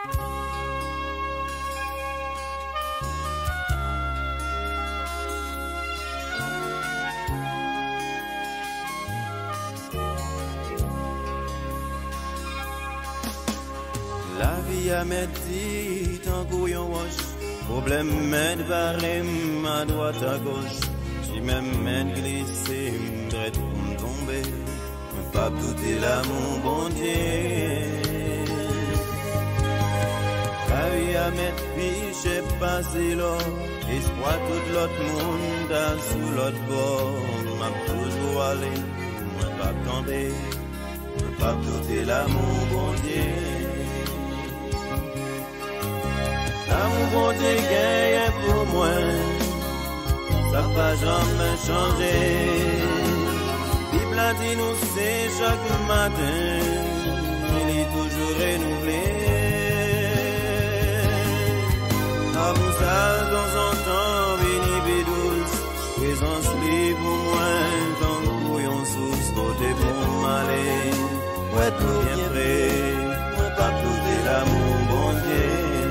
La vie a metti tant couillon roche, problème mène barème à droite à gauche, si même mène glissé, m'draite pour m'tomber, pas douter l'amour bon Dieu. La vie a metti piché passé là, espoir tout l'autre monde à sous l'autre bord, m'a toujours allé, m'a pas tomber, pas douter l'amour bon Dieu. L'amour bon Dieu gagne pour moi, ça va jamais changer. Bible a dit nous c'est chaque matin, il est toujours renouvelé. Amour ça dans son temps, béni douce, présence libre pour moi, tant couillon sous côté pour m'aller. Ouais, tout bien prêt, pas ploter l'amour bon Dieu.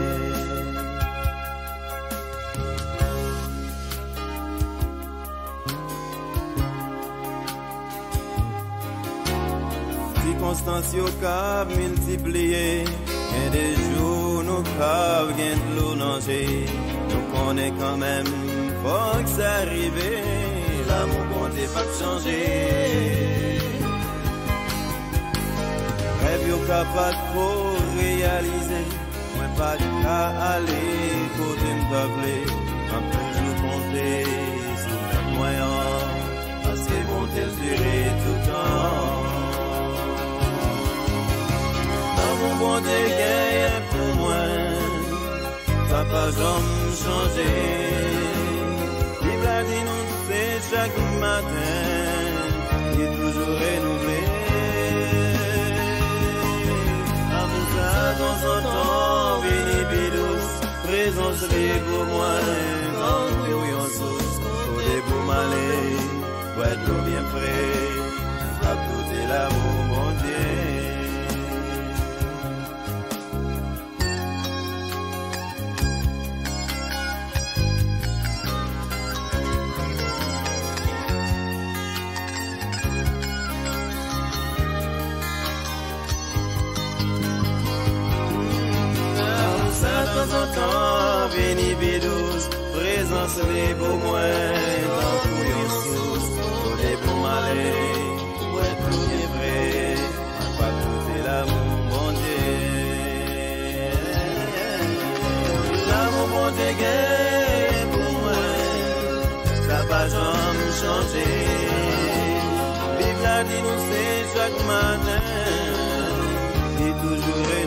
Circonstances yo cap multiplié, et des jours nous cap gain de l'eau nager. Nous connaît quand même, faut que ça arrive, l'amour bon Dieu pas changer. Rêve yo capable trop réaliser, moi pas qu'à aller côté m'doublé, on toujours compter sur mes moyens, parce que bon Dieu durer tout le temps. Mon bon Dieu gagne pour moi, ça va jamais changer. Bible a dit nous c'est chaque matin, il est toujours renouvelé. Amour ça dans son temps, béni douce, présence libre pour moi, quand nous y en sous, côté pour m'aller, pour être bien prêt, à tout l'amour mon Dieu. De temps en temps, béni douce, présence libre pour moi, dans couillon sous, côté pour m'aller, pour être tout vrai, pas trouver l'amour bon Dieu. L'amour bon Dieu gagne pour moi, ça va jamais changer. Bible a dit nous c'est chaque matin, et toujours